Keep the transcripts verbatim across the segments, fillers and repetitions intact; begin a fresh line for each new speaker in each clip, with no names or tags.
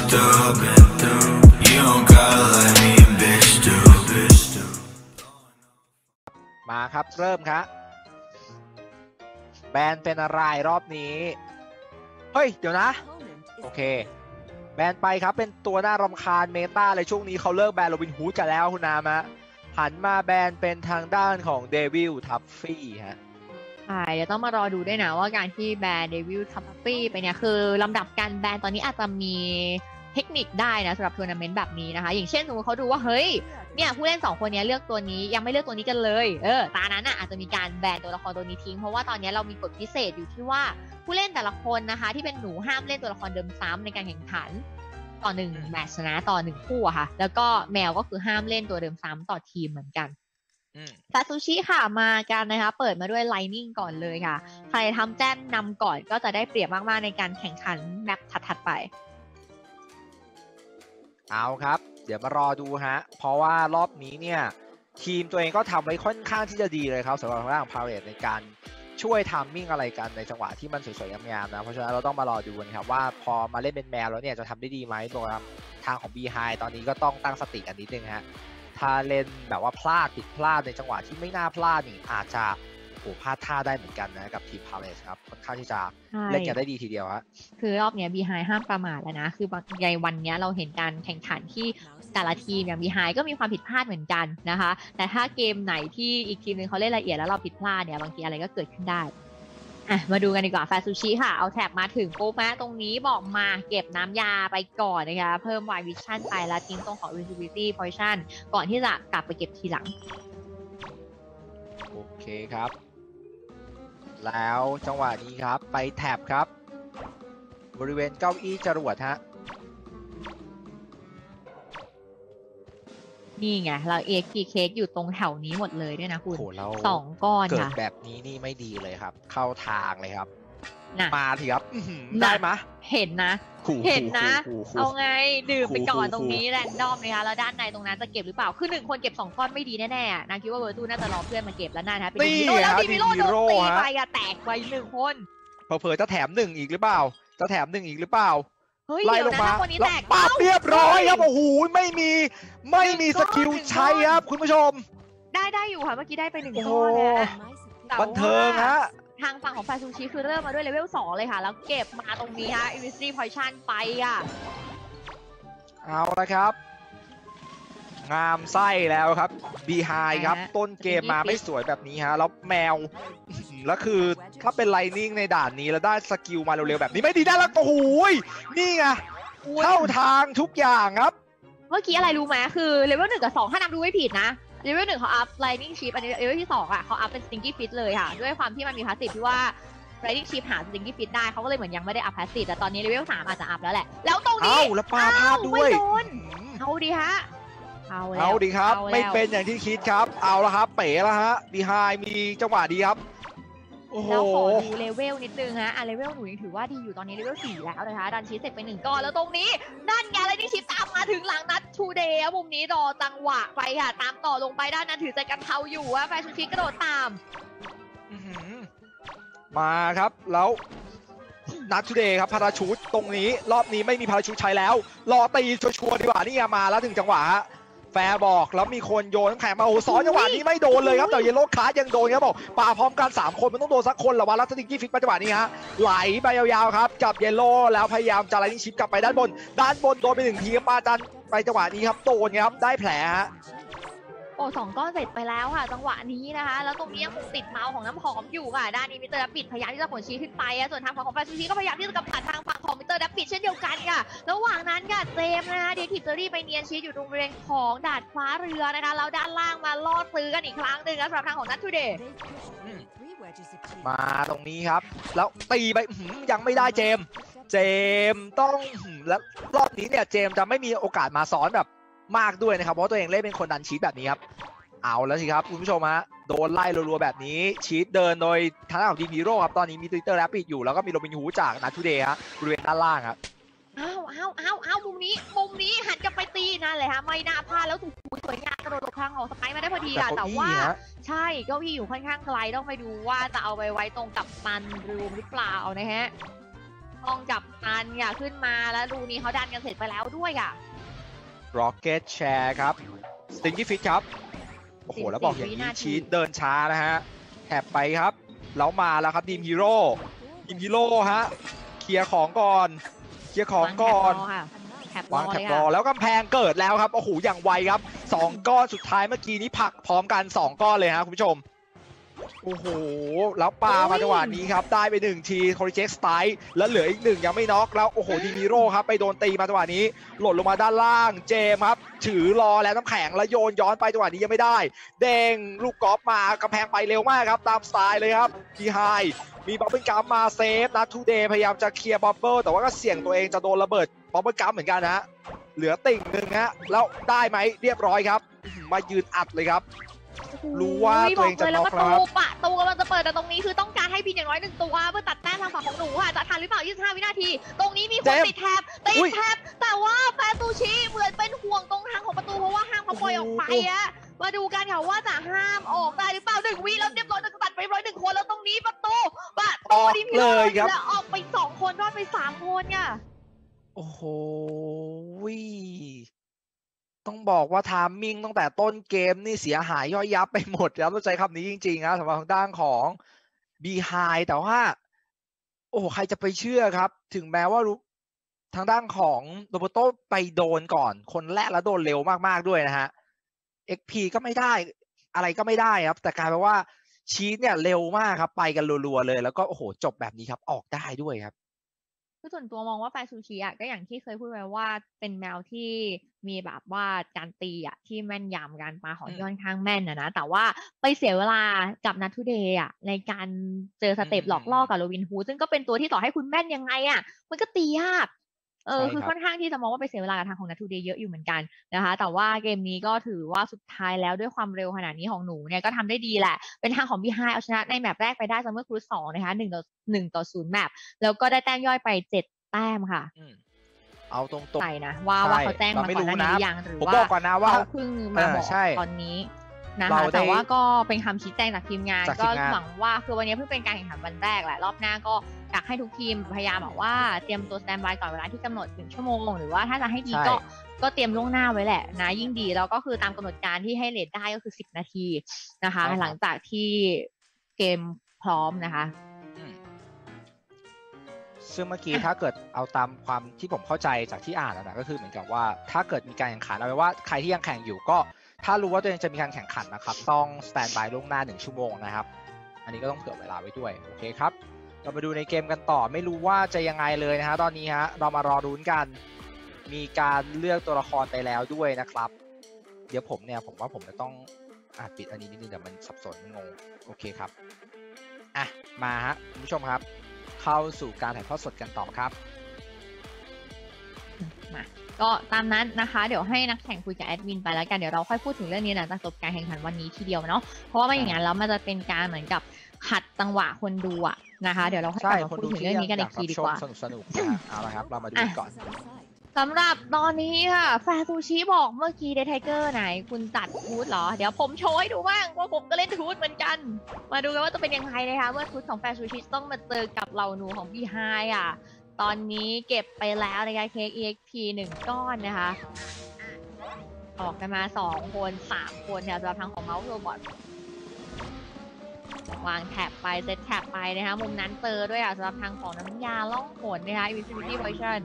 through, been through. You don't gotta let me a bitch do, bitch do.
มาครับเริ่มครับแบนเป็นอะไรรอบนี้เฮ้ยเดี๋ยวนะโอเคแบนไปครับเป็นตัวน่ารำคาญเมตาเลยช่วงนี้เขาเลิกแบนโรบินฮูดกันแล้วคุณนามะหันมาแบนเป็นทางด้านของเดวิลทัฟฟี่ฮะ
ใช่เดี๋ยวต้องมารอดูด้วยนะว่าการที่แบนเดวิลทัฟฟี่ไปเนี่ยคือลำดับการแบนตอนนี้อาจจะมีเทคนิคได้นะสำหรับทัวร์นาเมนต์แบบนี้นะคะอย่างเช่นสมมติเขาดูว่าเฮ้ยเนี่ยผู้เล่นสองคนนี้เลือกตัวนี้ยังไม่เลือกตัวนี้กันเลยเออตานั้นอ่ะอาจจะมีการแบนตัวละครตัวนี้ทิ้งเพราะว่าตอนนี้เรามีกฎพิเศษอยู่ที่ว่าผู้เล่นแต่ละคนนะคะที่เป็นหนูห้ามเล่นตัวละครเดิมซ้ำในการแข่งขันต่อหนึ่งแมตช์นะต่อหนึ่งคู่อะค่ะแล้วก็แมวก็คือห้ามเล่นตัวเดิมซ้ำต่อทีมเหมือนกันซาซูชิค่ะมากันนะคะเปิดมาด้วยไลนิ่งก่อนเลยค่ะใครทำแจ้มนำก่อนก็จะได้เปรียบมากๆในการแข่งขันแมตช์ถัดๆไป
เอาครับเดี๋ยวมารอดูฮะเพราะว่ารอบนี้เนี่ยทีมตัวเองก็ทำไว้ค่อนข้างที่จะดีเลยครับสำหรับทางด้านของพาเลตในการช่วยทามมิ่งอะไรกันในจังหวะที่มันสวยๆงามๆนะเพราะฉะนั้นเราต้องมารอดูกันครับว่าพอมาเล่นเป็นแมวแล้วเนี่ยจะทำได้ดีไหมโดยทางของ Beehive ตอนนี้ก็ต้องตั้งสติกันนิดนึงฮะถ้าเล่นแบบว่าพลาดผิดพลาดในจังหวะที่ไม่น่าพลาดนี่อาจจะโอ้พลาดท่าได้เหมือนกันนะกับทีมพาเลตครับค่อนข้างที่จะเล่นกันได้ดีทีเดียวฮะ
คือรอบนี้ Beehive ห้ามประมาทแล้วนะคือบางในวันนี้เราเห็นการแข่งขันที่แต่ละทีมอย่าง Beehive ก็มีความผิดพลาดเหมือนกันนะคะแต่ถ้าเกมไหนที่อีกทีมนึงเขาเล่นละเอียดแล้วเราผิดพลาดเนี่ยบางทีอะไรก็เกิดขึ้นได้อ่ะมาดูกันดีกว่าแฟซูชิค่ะเอาแท็บมาถึงปุ๊บนะตรงนี้บอกมาเก็บน้ำยาไปก่อนนะคะเพิ่ม Wild Vision ไปแล้วทิ้งตรงของ Invisibility Poison ก่อนที่จะกลับไปเก็บทีหลัง
โอเคครับแล้วจังหวะนี้ครับไปแท็บครับบริเวณเก้าอี้จรวดฮะ
นี่ไงเรา เอ็กซ์ พี Cake อยู่ตรงแถวนี้หมดเลยด้วยนะคุณสองก้อนค่ะ
เกิดแบบนี้นี่ไม่ดีเลยครับเข้าทางเลยครับมาทีครับได้ไหม
เห็นนะเห็นนะเอาไงดื่มไปก่อนตรงนี้แรนดอมนะคะแล้วด้านในตรงนั้นจะเก็บหรือเปล่าคือหนึ่งคนเก็บสองก้อนไม่ดีแน่ๆนะคิดว่าเวอร์ตูน่าจะรอเพื่อนมาเก็บแล้วน่าจะเป็นดีโร่แล้วดีโร่โดนตีไปอะแตกไปหนึ่งคน
เผลอๆจะแถมหนึ่งอีกหรือเปล่าจะแถมหนึ่งอีกหรือเปล่า
ไล่ลงมาแล้ว
ปาดเรียบร้อยครับโอ้โหไม่มีไม่มีสกิลใช้ครับคุณผู้ชม
ได้ได้อยู่ค่ะเมื่อกี้ได้ไปหนึ่งก้อนเนี่ย
บันเทิงฮะ
ทางฝั่งของฟาซูชิคือเริ่มมาด้วยเลเวลสองเลยค่ะแล้วเก็บมาตรงนี้ฮะ Invisibility Poison ไปอ่ะ
เอาละครับงามไส้แล้วครับ Beehive ครับต้นเกมมาไม่สวยแบบนี้ฮะแล้วแมวแล้วคือถ้าเป็นไลนิ่งในด่านนี้แล้วได้สกิลมาเร็วๆแบบนี้ไม่ดีได้แล้วโอ้โหนี่ไงเข้าทางทุกอย่างครับ
เมื่อกี้อะไรรู้ไหมคือเลเวลหนึ่งกับสองถ้านำดูไม่ผิดนะเลเวลหนึ่งเขาอัพ Lightning Chip อันนี้เลเวลที่สองอ่ะเขาอัพเป็น Stinky Fit เลยค่ะด้วยความที่มันมีพาสซีฟที่ว่า Lightning Chip หา Stinky Fit ได้เขาก็เลยเหมือนยังไม่ได้อัพพาสซีฟแต่ตอนนี้เลเวลสามอาจจะอัพแล้วแหละแล้วตรงนี้
เอ้าแล้วปาพลาดด้วย
เอาดีฮะ
เอาเอาดีครับไม่เป็นอย่างที่คิดครับเอาละครับเป๋แล้วฮะ Beehive มีจังหวะดีครับ
แล้วขอดูเลเวลนิดนึงฮะอ่ะเลเวลหนูยังถือว่าดีอยู่ตอนนี้เลเวลสี่แล้วนะคะดันชีสเสร็จไปหนึ่งก้อนแล้วตรงนี้นั่นไงแล้วนี่ชิปตามมาถึงหลังนัดทูเดย์มุมนี้รอจังหวะไปค่ะตามต่อลงไปด้านนั้นถือใจกันเทาอยู่ว่าแฟชั่นชิคกระโดดตาม
มาครับแล้วนัดทูเดย์ครับพาราชูตตรงนี้รอบนี้ไม่มีพาราชูตใช้แล้วรอตีชัวร์ๆดีกว่านี่มาแล้วถึงจังหวะฮะแฟร์บอกแล้วมีคนโยนแข่งมาโอ้ซ้อนจังหวะนี้ไม่โดนเลยครับแต่เยลโล่คาร์ดยังโดนครับบอกป่าพร้อมกันสามคนมันต้องโดนสักคนแหละวะแล้วสติงกี้ฟิกจังหวะนี้ฮะไหลไปยาวๆครับกับเยลโล่แล้วพยายามจะไลนิ่งชิปกลับไปด้านบนด้านบนโดนไปหนึ่งทีมาดันไปจังหวะนี้ครับโดนครับได้แผลฮะ
โอ้สองก้อนเสร็จไปแล้วค่ะจังหวะนี้นะคะแล้วตรงนี้ยังคงติดเมาของน้ำหอมอยู่ค่ะด้านนี้มิสเตอร์ดับบิดพยายามที่จะผลชี้ขึ้นไปส่วนทางฝั่งของแฟชั่นชิคก็พยายามที่จะกำจัดทางฝั่งของมิสเตอร์ดับบิดเช่นเดียวกันค่ะระหว่างนั้นค่ะเจมส์นะคะเดทิเจอรี่ไปเนียนชีอยู่ตรงบริเวณของดาดฟ้าเรือนะคะแล้วด้านล่างมาล่อซื้อกันอีกครั้งหนึ่งสำหรับทางของนัททูเดย์
มาตรงนี้ครับแล้วตีไปยังไม่ได้เจมส์เจมส์ต้องแล้วรอบนี้เนี่ยเจมส์จะไม่มีโอกาสมาซ้อนแบบมากด้วยนะครับเพราะตัวเองเล่นเป็นคนดันชีตแบบนี้ครับเอาแล้วสิครับคุณผู้ชมฮะโดนไล่รัวๆแบบนี้ชีตเดินโดยทางด้านของดีพีโร่ครับตอนนี้มีติเตอร์แรปปิดอยู่แล้วก็มีโรบินฮูดจากนัททูเดย์ฮะบริเวณด้านล่างครับ
อ้าวอ้าวอ้าวอ้าวมุมนี้มุมนี้หันกลับไปตีนั่นเลยฮะไม่น่าพลาดแล้วถูกสวยงามกระโดดหลบทางของสไปร์มาได้พอดีค่ะแต่ว่าใช่เก้าอี้อยู่ค่อนข้างไกลต้องไปดูว่าจะเอาไปไว้ตรงกับมันรูมหรือเปล่านะฮะห้องกับตันค่ะขึ้นมาแล้วรูนี้เขาดันกันเสร็จไปแล้วด้วยอ่ะ
Rocket Share ครับ Stinky Fish ครับโอ้โหแล้วบอกอย่างนี้ชีตเดินช้านะฮะแถบไปครับแล้วมาแล้วครับทีมฮีโร่ทีมฮีโร่ฮะเคลียร์ของก่อนเคลียร์ของก่อนวางแถบรอแล้วกำแพงเกิดแล้วครับโอ้โหอย่างไวครับสองก้อนสุดท้ายเมื่อกี้นี้ผลักพร้อมกันสองก้อนเลยฮะคุณผู้ชมโอ้โหแล้วปามาจังหวะนี้ครับได้ไปหนึ่งทีคอริเจ็กสไตล์แล้วเหลืออีกหนึ่งยังไม่น็อกแล้วโอ้โหทีมฮีโร่ครับไปโดนตีมาจังหวะนี้หล่นลงมาด้านล่างเจมครับถือรอแล้วน้ำแข็งแล้วโยนย้อนไปจังหวะนี้ยังไม่ได้เด้งลูกกอล์ฟมากำแพงไปเร็วมากครับตามสไตล์เลยครับพีไฮมีบับเบิ้ลกัมมาเซฟนะทูเดย์พยายามจะเคลียร์บับเบิ้ลแต่ว่าก็เสี่ยงตัวเองจะโดนระเบิดบับเบิ้ลกัมเหมือนกันนะฮะเหลือติ่งหนึ่งฮะแล้วได้ไหมเรียบร้อยครับมายืนอัดเลยครับรู้ว่าตัวเองจะน็อกแล้วครับ
ปะตูกำลังจะเปิดแต่ตรงนี้คือต้องการให้บินอย่างน้อยหนึ่งตัวเพื่อตัดแต้มทางฝั่งของหนูค่ะจะทันหรือเปล่ายี่สิบห้าวินาทีตรงนี้มีคนติดแท็บติดแท็บแต่ว่าแฟตูชิเหมือนเป็นห่วงตรงทางของประตูเพราะว่าห้ามเขาปล่อยออกไปอะมาดูกันค่ะว่าจะห้ามออกได้หรือเปล่าหนึ่งวิแล้วเรียบร้อยจะตัดไปร้อยหนึ่งคนแล้วตรงนี้ประตูปะตูดิพิเลยครับแล้วออกไปสองคนรอดไปสามคนค่ะ
โอ้โหต้องบอกว่าทามมิ่งตั้งแต่ต้นเกมนี่เสียหายย่อยยับไปหมดแล้วต้องใช้คำนี้จริงๆนะสำหรับทางด้านของ Behind แต่ว่าโอ้ใครจะไปเชื่อครับถึงแม้ว่าทางด้านของโรเบโตไปโดนก่อนคนแรกแล้วโดนเร็วมากๆด้วยนะฮะ เอ็ก พี ก็ไม่ได้อะไรก็ไม่ได้ครับแต่กลายเป็นว่าชีทเนี่ยเร็วมากครับไปกันรัวๆเลยแล้วก็โอ้โหจบแบบนี้ครับออกได้ด้วยครับ
คือส่วนตัวมองว่าแฟซูชิอ่ะก็อย่างที่เคยพูดไว้ว่าเป็นแมวที่มีแบบว่าการตีอ่ะที่แม่นยำการปาของที่ค่อนข้างแม่นนะนะแต่ว่าไปเสียเวลากับนัททูเดย์อ่ะในการเจอสเต็ปหลอกล่อกับโรบินฮูดซึ่งก็เป็นตัวที่ต่อให้คุณแม่นยังไงอ่ะมันก็ตียากเออคือค่อนข้างที่จะมองว่าไปเสียเวลากับทางของนัททูเดย์เยอะอยู่เหมือนกันนะคะแต่ว่าเกมนี้ก็ถือว่าสุดท้ายแล้วด้วยความเร็วขนาดนี้ของหนูเนี่ยก็ทำได้ดีแหละเป็นทางของบีไฮเอาชนะในแมปแรกไปได้ซัมเมอร์ครูซสองนะคะหนึ่งต่อหนึ่งต่อศูนย์แมปแล้วก็ได้แต้มย่อยไปเจ็ดแต้มค่ะ
เอาตรงๆ
ใช่นะว่าว่าเขาแจ้งมาก่อนหน้านี้ยังหรือว่าเขาเพิ่งมาบอกตอนนี้นะคะแต่ว่าก็เป็นคำชี้แจงจากทีมงานก็หวังว่าคือวันนี้เพิ่งเป็นการแข่งขันวันแรกแหละรอบหน้าก็อยากให้ทุกทีมพยายามบอกว่าเตรียมตัวสแตนด์บายก่อนเวลาที่กำหนดถึงชั่วโมงหรือว่าถ้าจะให้ดีก็ก็เตรียมล่วงหน้าไว้แหละนะยิ่งดีแล้วก็คือตามกำหนดการที่ให้เลทได้ก็คือสิบนาทีนะคะหลังจากที่เกมพร้อมนะคะ
ซึ่งเมื่อกี้ถ้าเกิดเอาตามความที่ผมเข้าใจจากที่อ่านนะก็คือเหมือนกับว่าถ้าเกิดมีการแข่งขันเอาไว้ว่าใครที่ยังแข่งอยู่ก็ถ้ารู้ว่าตัวเองจะมีการแข่งขันนะครับต้องสแตนด์บายล่วงหน้าหนึ่งชั่วโมงนะครับอันนี้ก็ต้องเผื่อเวลาไว้ด้วยโอเคครับเรามาดูในเกมกันต่อไม่รู้ว่าจะยังไงเลยนะฮะตอนนี้ฮะเรามารอรุ้นกันมีการเลือกตัวละครไปแล้วด้วยนะครับเดี๋ยวผมเนี่ยผมว่าผมจะต้องอ่ะปิดอันนี้นิดนึงเดี๋ยวมันสับสนมันงงโอเคครับอ่ะมาฮะคุณผู้ชมครับเข้าสู่การถ่ายทอดสดกันต่อครับ
มาก็ตามนั้นนะคะเดี๋ยวให้นักแข่งคุยกับแอดมินไปแล้วกันเดี๋ยวเราค่อยพูดถึงเรื่องนี้หลังจากจบการแข่งขันวันนี้ทีเดียวเนาะเพราะว่าไม่อย่างนั้นแล้วมันจะเป็นการเหมือนกับขัดจังหวะคนดูอะนะคะเดี๋ยวเราค่อยกลับมาพูดถึงเรื่องนี้กันอีกทีดีกว่า
สนุกสนุกนะเอาละครับเรามาดูก่อน
สำหรับตอนนี้ค่ะแฟซูชิบอกเมื่อกี้เดทไทเกอร์ไหนคุณจัดทูตเหรอเดี๋ยวผมโชว์ให้ดูบ้างว่าผมก็เล่นทูตเหมือนกันมาดูกันว่าจะเป็นยังไงนะคะเมื่อทูตของแฟซูชิต้องมาเจอกับเหล่าหนูของบีไฮอ่ะตอนนี้เก็บไปแล้วในการเค้ก อี เอ็กซ์ พี หนึ่งก้อนนะคะออกกันมาสองคนสามคนเนี่ยสำหรับทางของเมาส์โรบอทวางแท็บไปเซตแท็บไปนะคะมุมนั้นเจอด้วยอ่ะสำหรับทางของน้ำยาล่องหนนะคะ Infinity Version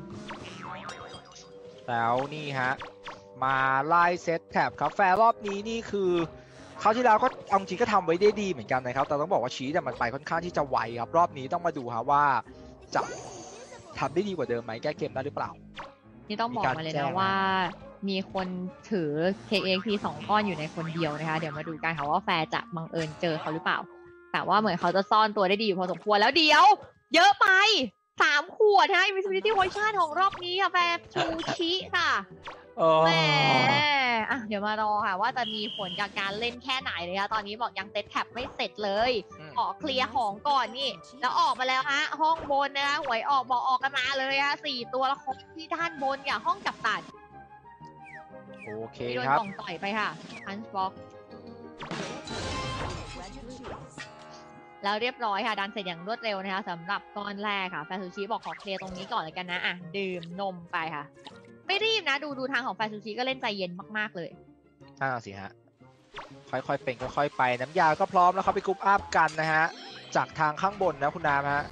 แล้วนี่ฮะมาไล่เซตแท็บครับแฟร์รอบนี้นี่คือคราวที่แล้วก็เอาจริงก็ทำไว้ได้ดีเหมือนกันนะครับแต่ต้องบอกว่าชีสมันไปค่อนข้างที่จะไวครับรอบนี้ต้องมาดูครับว่าจะทำได้ดีกว่าเดิมไหมแก้เกมได้หรือเปล่า
นี่ต้องบอกมาเลยนะว่ามีคนถือ เค เอ็กซ์ พี สองก้อนอยู่ในคนเดียวนะคะเดี๋ยวมาดูกันค่ะว่าแฟร์จะบังเอิญเจอเขาหรือเปล่าแต่ว่าเหมือนเขาจะซ่อนตัวได้ดีอยู่พอสมควรแล้วเดี๋ยวเยอะไปสามขวดนะ Infinity Version ของรอบนี้ค่ะแฟร์ชูชิค่ะแหมอ่ะเดี๋ยวมารอค่ะว่าจะมีผลกับการเล่นแค่ไหนเลยค่ะตอนนี้บอกยังเซตแท็บไม่เสร็จเลยขอเคลียร์ของก่อนนี่แล้วออกมาแล้วฮะห้องบนนะคะหวยออกบอกออกกันมาเลยฮะสี่ตัวละครที่ด้านบนอย่างห้องกัปตัน
โอเค
ครับโดนกล่องต่อยไปค่ะพันช์บ็อกแล้วเรียบร้อยค่ะดันเสร็จอย่างรวดเร็วนะคะสำหรับก้อนแรกค่ะแฟซูชิบอกขอเคลียร์ตรงนี้ก่อนเลยกันนะอ่ะดื่มนมไปค่ะไม่รีบนะดูดูทางของแฟซูชิก็เล่นใจเย็นมากๆเลย
น่าสิฮะค่อยๆเป็นค่อยๆไปน้ำยาก็พร้อมแล้วเขาไปกรุ๊ปอัพกันนะฮะจากทางข้างบนนะคุณน้ำฮะ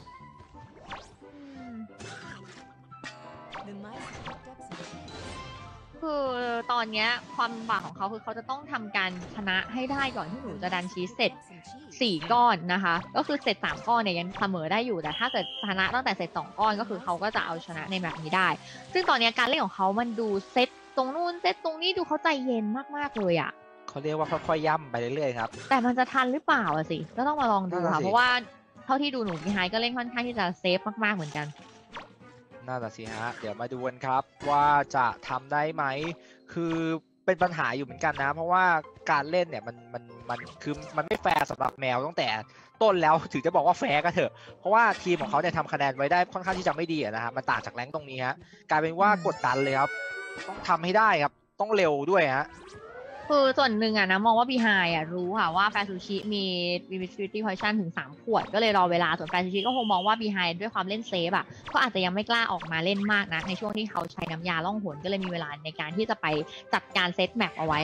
คือตอนนี้ความลำบากของเขาคือเขาจะต้องทำการชนะให้ได้ก่อนที่หนูจะดันชีสเสร็จสี่ก้อนนะคะก็คือเสร็จสามก้อนเนี่ยยังเสมอได้อยู่แต่ถ้าเกิดชนะตั้งแต่เสร็จสองก้อนก็คือเขาก็จะเอาชนะในแบบนี้ได้ซึ่งตอนนี้การเล่นของเขามันดูเซตตรงนู้นเซตตรงนี้ดูเขาใจเย็นมากๆเลยอ่ะ
เขาเรียกว่าค่อยๆย่ำไปเรื่อยๆครับ
แต่มันจะทันหรือเปล่าอะสิก็ต้องมาลองดูค่ะเพราะว่าเท่าที่ดูหนูพี่ไฮก็เล่นค่อนข้างที่จะเซฟมากๆเหมือนกัน
น่าจะสิฮะเดี๋ยวมาดูกันครับว่าจะทำได้ไหมคือเป็นปัญหาอยู่เหมือนกันนะเพราะว่าการเล่นเนี่ยมันมันมันคือมันไม่แฟร์สำหรับแมวตั้งแต่ต้นแล้วถึงจะบอกว่าแฟร์ก็เถอะเพราะว่าทีมของเขาเนี่ยทำคะแนนไว้ได้ค่อนข้างที่จะไม่ดีนะฮะมันต่างจากแรงตรงนี้ฮะกลายเป็นว่ากดดันเลยครับต้องทำให้ได้ครับต้องเร็วด้วยฮะ
คือส่วนหนึ่งอะนะมองว่าบีไฮอะรู้ค่ะว่าแฟซูชิมีมีวิสตี้พอยชั่นถึงสามขวดก็เลยรอเวลาส่วนแฟซูชิก็คงมองว่าบีไฮด้วยความเล่นเซฟอะก็อาจจะยังไม่กล้าออกมาเล่นมากนะในช่วงที่เขาใช้น้ำยาล่องหนก็เลยมีเวลาในการที่จะไปจัดการเซตแมปเอาไว้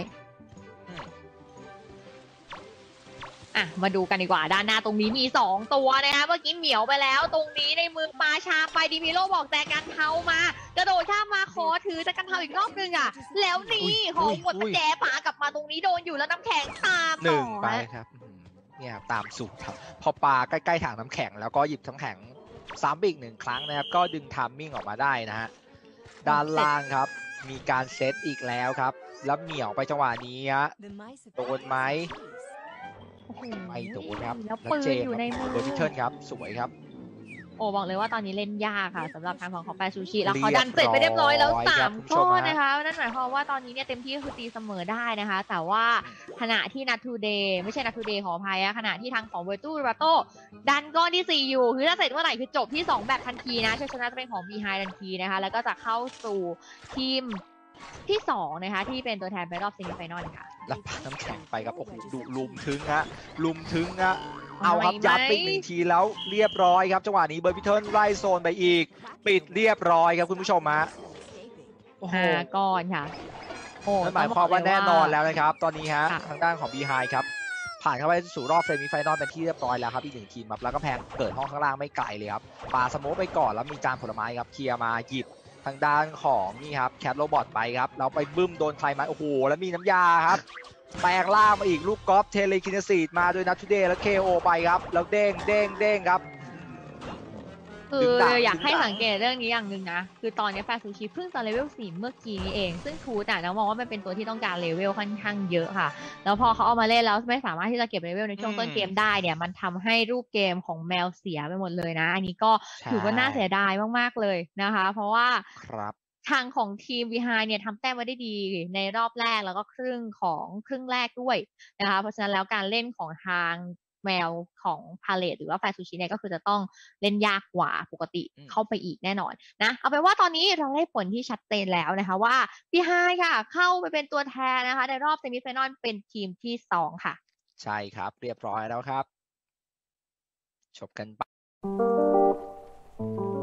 อ่ะมาดูกันดีกว่าด้านหน้าตรงนี้มีสองตัวนะคะเมื่อกี้เหมียวไปแล้วตรงนี้ในมือปาชาไปดีพิโลบอกแจกันเทามากระโดดข้ามมาขอถือแจกันเทาอีกรอบนึงอ่ะแล้วนี่ของหมดแจปากลับมาตรงนี้โดนอยู่แล้วน้ำแข็งตาม
หนึ่งไปครับเนี่ยตามสูตรครับพอปาใกล้ๆถังน้ำแข็งแล้วก็หยิบน้ำแข็งซ้ำอีกหนึ่งครั้งนะครับก็ดึงทามมิ่งออกมาได้นะฮะด้านล่างครับมีการเซตอีกแล้วครับแล้วเหมียวไปจังหวะนี้ฮะโดนไหมไม่โดนครับ
แล้วปืนอยู่ในมือ
เบอร์พิเทิลครับสวยครับ
โอ้บอกเลยว่าตอนนี้เล่นยากค่ะสำหรับทางของของแฟซูชิแล้วเขาดันเสร็จไปเรียบร้อยแล้วสามก้อนนะคะนั่นหมายความว่าตอนนี้เนี่ยเต็มที่คือตีเสมอได้นะคะแต่ว่าขณะที่นัททูเดย์ไม่ใช่นัททูเดย์ขออภัยอะขณะที่ทางของเวอร์ตูราโตดันก้อนที่สี่อยู่คือถ้าเสร็จเมื่อไหร่คือจบที่สองแบบทันทีนะชัยชนะจะเป็นของบีไฮทันทีนะคะแล้วก็จะเข้าสู่ทีมที่สองนะคะที่เป็นตัวแทนไปรอบเซมิไฟนอลค่ะ
รับน้ำแข็งไปครับโอ้โหดุลุมถึงฮะลุมถึงฮะเอาครับยัดไปหนึ่งทีแล้วเรียบร้อยครับจังหวะนี้เบอร์พิเทิลไล่โซนไปอีกปิดเรียบร้อยครับคุณผู้ชมฮะ
โอ้โหก่อนค่ะ
โอ้หมายความว่าแน่นอนแล้วนะครับตอนนี้ฮะทางด้านของบีไฮครับผ่านเข้าไปสู่รอบเซมิไฟนอลเป็นที่เรียบร้อยแล้วครับอีกหนึ่งทีมครับแล้วก็แพงเกิดห้องข้างล่างไม่ไกลเลยครับปาสโมกไปก่อนแล้วมีจานผลไม้ครับเคลียร์มาหยิบทางด้านของนี่ครับแคทโรบอทไปครับเราไปบึ้มโดนใครมาโอ้โหแล้วมีน้ำยาครับแปลงล่างมาอีกลูกกอล์ฟเทเลคินซีดมาโดยนัททูเดย์แล้ว เค โอ ไปครับแล้วเด้งเด้งเด้งครับ
คืออยากให้สังเกตเรื่องนี้อย่างหนึ่งนะคือตอนนี้แฟซูชิเพิ่งจะเลเวลสี่เมื่อกี้นี้เองซึ่งทูตอ่ะน้องมองว่ามันเป็นตัวที่ต้องการเลเวลค่อนข้างเยอะค่ะแล้วพอเขาเอามาเล่นแล้วไม่สามารถที่จะเก็บเลเวลในช่วงต้นเกมได้เนี่ยมันทำให้รูปเกมของแมวเสียไปหมดเลยนะอันนี้ก็ถือว่าน่าเสียดายมากๆเลยนะคะเพราะว่า
ครับ
ทางของทีม บีไฮ เนี่ยทำแต้มไว้ได้ดีในรอบแรกแล้วก็ครึ่งของครึ่งแรกด้วยนะคะเพราะฉะนั้นแล้วการเล่นของทางแมวของพาเลตหรือว่าแฟซูชิเนี่ยก็คือจะต้องเล่นยากกว่าปกติเข้าไปอีกแน่นอนนะเอาเป็นว่าตอนนี้เราได้ผลที่ชัดเจนแล้วนะคะว่าบีไฮค่ะเข้าไปเป็นตัวแทนนะคะในรอบเซมิไฟนอลเป็นทีมที่สองค่ะ
ใช่ครับเรียบร้อยแล้วครับจบกันไป